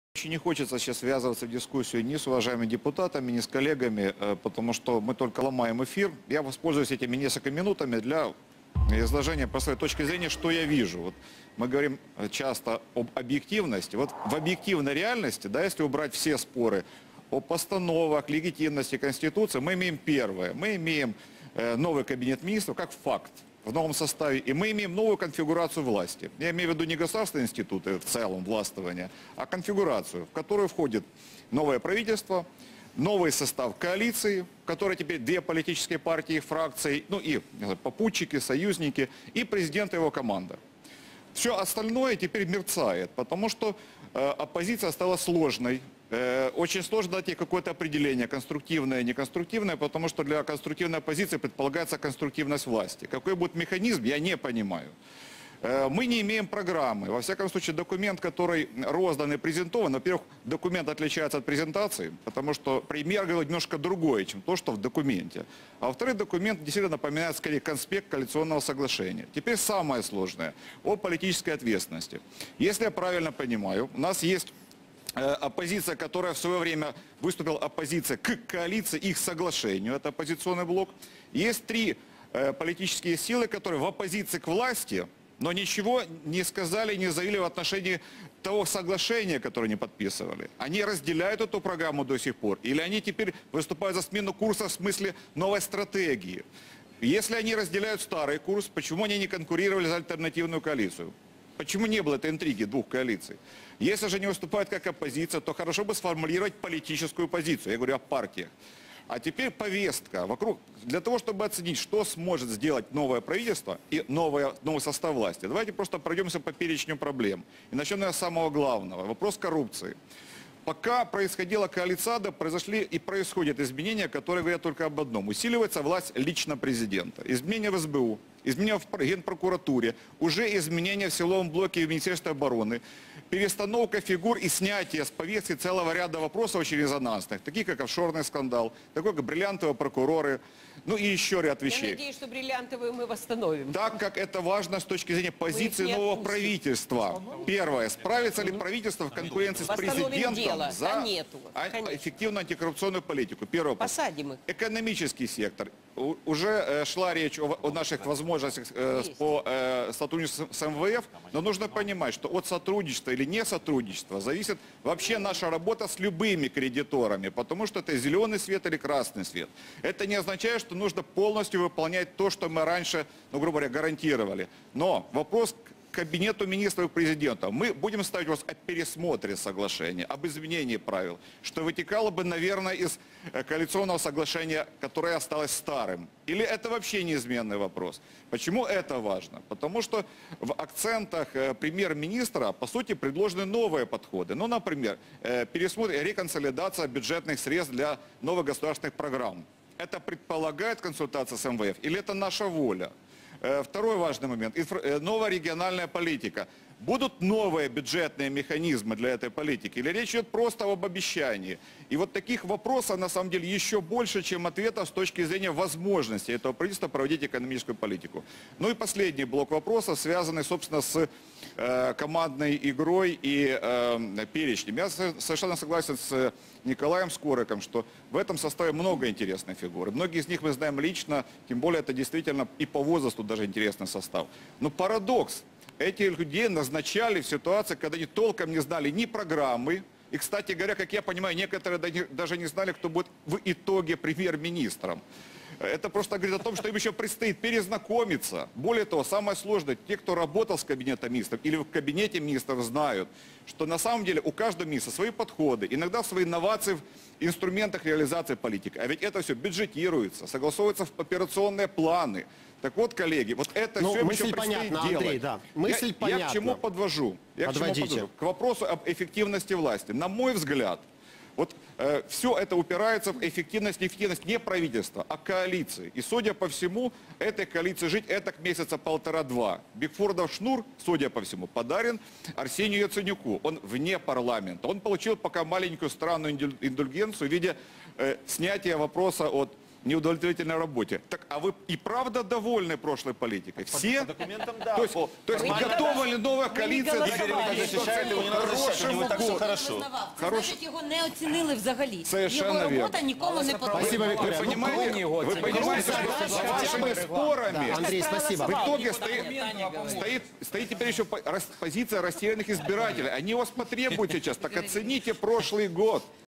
Очень не хочется сейчас ввязываться в дискуссию ни с уважаемыми депутатами, ни с коллегами, потому что мы только ломаем эфир. Я воспользуюсь этими несколькими минутами для изложения по своей точке зрения, что я вижу. Вот мы говорим часто об объективности. Вот в объективной реальности, да, если убрать все споры о постановах, легитимности Конституции, мы имеем первое. Мы имеем новый кабинет министров как факт в новом составе, и мы имеем новую конфигурацию власти. Я имею в виду не государственные институты в целом властвования, а конфигурацию, в которую входит новое правительство, новый состав коалиции, в которой теперь две политические партии и фракции, ну и попутчики, союзники, и президент и его команда. Все остальное теперь мерцает, потому что оппозиция стала сложной. Очень сложно дать ей какое-то определение, конструктивное, неконструктивное, потому что для конструктивной оппозиции предполагается конструктивность власти. Какой будет механизм, я не понимаю. Мы не имеем программы. Во всяком случае, документ, который роздан и презентован, во-первых, документ отличается от презентации, потому что премьер говорит немножко другое, чем то, что в документе. А во-вторых, документ действительно напоминает скорее конспект коалиционного соглашения. Теперь самое сложное о политической ответственности. Если я правильно понимаю, у нас есть оппозиция, которая в свое время выступила оппозицией к коалиции, их соглашению, это оппозиционный блок. Есть три политические силы, которые в оппозиции к власти, но ничего не сказали, не заявили в отношении того соглашения, которое они подписывали. Они разделяют эту программу до сих пор, или они теперь выступают за смену курса в смысле новой стратегии. Если они разделяют старый курс, почему они не конкурировали за альтернативную коалицию? Почему не было этой интриги двух коалиций? Если же не выступают как оппозиция, то хорошо бы сформулировать политическую позицию. Я говорю о партиях. А теперь повестка вокруг. Для того, чтобы оценить, что сможет сделать новое правительство и новый состав власти, давайте просто пройдемся по перечню проблем. И начнем, наверное, с самого главного. Вопрос коррупции. Пока происходила коалициада, произошли и происходят изменения, которые говорят только об одном. Усиливается власть лично президента. Изменения в СБУ, изменения в Генпрокуратуре, уже изменения в силовом блоке в Министерстве обороны, перестановка фигур и снятие с повестки целого ряда вопросов очень резонансных, таких как офшорный скандал, такой как бриллиантовые прокуроры, ну и еще ряд вещей. Я надеюсь, что бриллиантовые мы восстановим. Так как это важно с точки зрения позиции нового правительства. Первое. Справится ли правительство в конкуренции с президентом за эффективную антикоррупционную политику? Первый вопрос. Посадим их. Экономический сектор. Уже шла речь о наших возможностях по сотрудничеству с МВФ, но нужно понимать, что от сотрудничества или не сотрудничества зависит вообще наша работа с любыми кредиторами, потому что это зеленый свет или красный свет. Это не означает, что нужно полностью выполнять то, что мы раньше, ну, грубо говоря, гарантировали. Но вопрос к кабинету министров и президента. Мы будем ставить вопрос о пересмотре соглашения, об изменении правил, что вытекало бы, наверное, из коалиционного соглашения, которое осталось старым. Или это вообще неизменный вопрос? Почему это важно? Потому что в акцентах премьер-министра, по сути, предложены новые подходы. Ну, например, пересмотр и реконсолидация бюджетных средств для новых государственных программ. Это предполагает консультация с МВФ или это наша воля? Второй важный момент. Новая региональная политика. Будут новые бюджетные механизмы для этой политики? Или речь идет просто об обещании? И вот таких вопросов, на самом деле, еще больше, чем ответов с точки зрения возможности этого правительства проводить экономическую политику. Ну и последний блок вопросов, связанный, собственно, с командной игрой и перечнем. Я совершенно согласен с Николаем Скориком, что в этом составе много интересных фигур. Многие из них мы знаем лично, тем более это действительно и по возрасту даже интересный состав. Но парадокс. Этих людей назначали в ситуации, когда они толком не знали ни программы. И, кстати говоря, как я понимаю, некоторые даже не знали, кто будет в итоге премьер-министром. Это просто говорит о том, что им еще предстоит перезнакомиться. Более того, самое сложное, те, кто работал с кабинетом министров или в кабинете министров, знают, что на самом деле у каждого министра свои подходы, иногда свои инновации в инструментах реализации политики. А ведь это все бюджетируется, согласовывается в операционные планы. Так вот, коллеги, вот это все еще предстоит делать. Андрей, да. Мысль понятна. Я к чему подвожу? К вопросу об эффективности власти. На мой взгляд, вот все это упирается в эффективность не правительства, а коалиции. И, судя по всему, этой коалиции жить этак месяца полтора-два. Бигфордов шнур, судя по всему, подарен Арсению Яценюку. Он вне парламента. Он получил пока маленькую странную индульгенцию в виде снятия вопроса от неудовлетворительной работе. Так, а вы и правда довольны прошлой политикой? Все? По документам, да. То есть готова ли новая коалиция голосовали. Вы защищаете его, не надо защищать, у него так все хорошо. Це значить, його не оцінили взагалі. Совершенно Його робота верно. нікому не подобається. Спасибо, Вы Виктория. понимаете, вы понимаете, что с вашими спорами Андрей, спасибо. в итоге стоит теперь еще позиция растерянных избирателей. Они вас потребуют сейчас. Так оцените прошлый год.